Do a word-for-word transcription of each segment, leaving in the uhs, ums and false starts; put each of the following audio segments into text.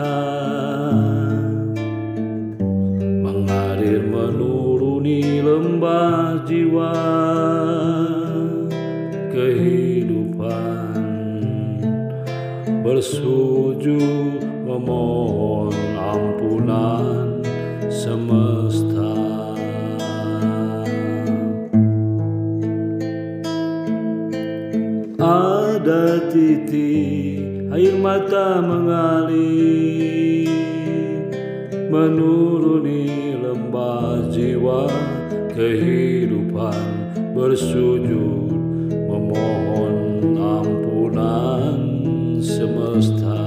mengalir menuruni lembah jiwa. Kehidupan bersujud memohon ampunan semesta. Ada titik air mata mengalir menuruni lembah jiwa. Kehidupan bersujud memohon ampunan semesta.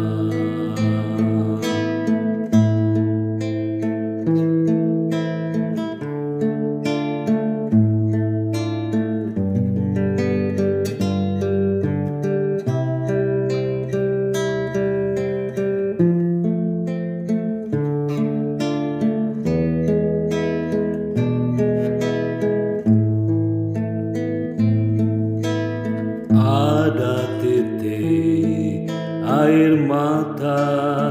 Ada titik air mata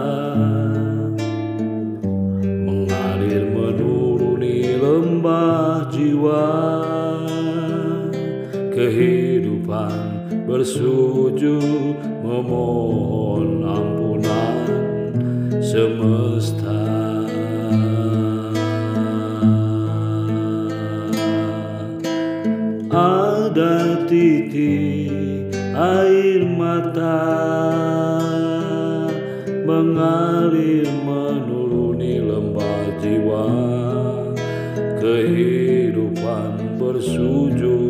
mengalir menuruni lembah jiwa. Kehidupan bersujud memohon ampunan semesta. Ada titik air mata mengalir menuruni lembah jiwa. Kehidupan bersujud